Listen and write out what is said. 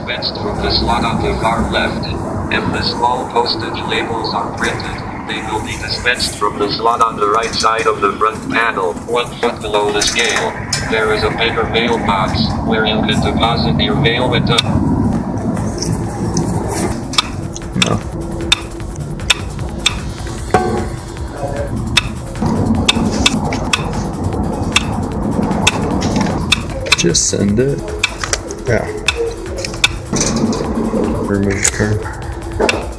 dispensed from the slot on the far left. If the small postage labels are printed, they will be dispensed from the slot on the right side of the front panel. 1 foot below the scale, there is a bigger mailbox, where you can deposit your mail with the... No. Just send it. Yeah. Remove card.